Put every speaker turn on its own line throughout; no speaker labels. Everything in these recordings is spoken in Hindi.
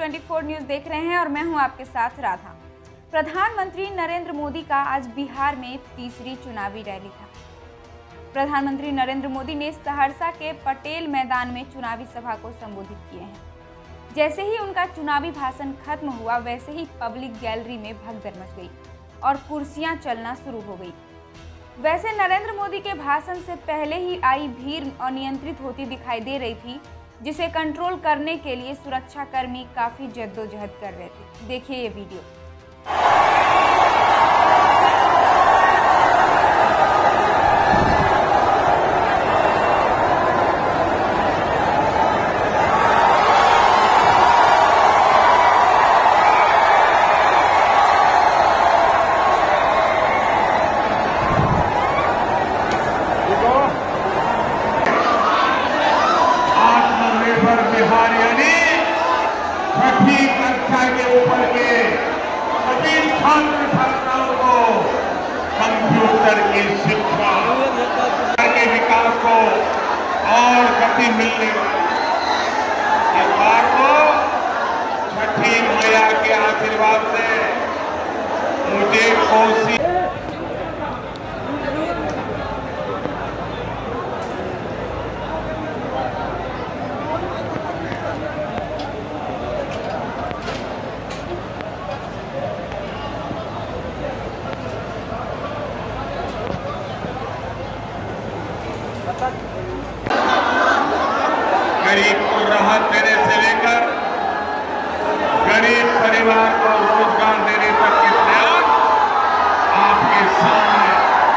DTW24 न्यूज़ देख रहे हैं और मैं हूं आपके साथ राधा। प्रधानमंत्री नरेंद्र मोदी का आज बिहार में तीसरी चुनावी रैली था। प्रधानमंत्री नरेंद्र मोदी ने सहरसा के पटेल मैदान में चुनावी सभा को संबोधित किए हैं। जैसे ही उनका चुनावी भाषण खत्म हुआ, वैसे ही पब्लिक गैलरी में भगदड़ मच गई और कुर्सियां चलना शुरू हो गई। वैसे नरेंद्र मोदी के भाषण से पहले ही आई भीड़ अनियंत्रित होती दिखाई दे रही थी, जिसे कंट्रोल करने के लिए सुरक्षाकर्मी काफी जद्दोजहद कर रहे थे। देखिए ये वीडियो।
बिहार यानी छठी कक्षा के ऊपर के सभी छात्र छात्राओं को कंप्यूटर की शिक्षा के विकास को और गति मिलने इस बार को छठी मैया के आशीर्वाद से मुझे कोसी गरीब को राहत देने से लेकर गरीब परिवार को रोजगार देने तक के प्रयास आपके सामने।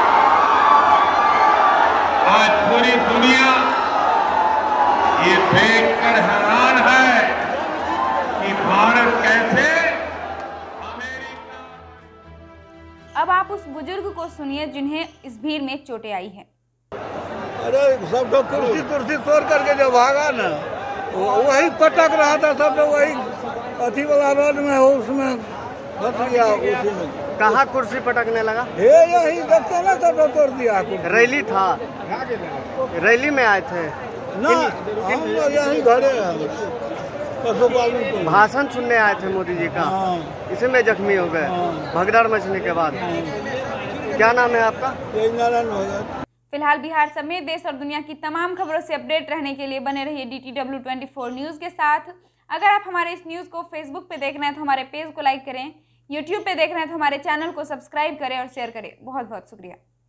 आज पूरी दुनिया ये देखकर हैरान है कि भारत कैसे अमेरिका।
अब आप उस बुजुर्ग को सुनिए जिन्हें इस भीड़ में चोटें आई हैं।
अरे सब तो कुर्सी तोड़ करके जो भागा ना, वही पटक रहा था, सब तो वही अथी वाला रोड में हो, उसमें फंस गया। उसी में
कहाँ कुर्सी पटकने लगा?
यही देखते ना, सब तो तोड़ दिया।
रैली था, रैली में आए थे
ना, हम लोग यही घरे पशुपालन
भाषण सुनने आए थे मोदी जी का। इसी में जख्मी हो गए भगदड़ मचने के बाद। क्या नाम है आपका?
नारायण।
फिलहाल बिहार समेत देश और दुनिया की तमाम खबरों से अपडेट रहने के लिए बने रहिए DTW24 न्यूज़ के साथ। अगर आप हमारे इस न्यूज़ को फेसबुक पे देख रहे हैं तो हमारे पेज को लाइक करें, यूट्यूब पे देख रहे हैं तो हमारे चैनल को सब्सक्राइब करें और शेयर करें। बहुत बहुत शुक्रिया।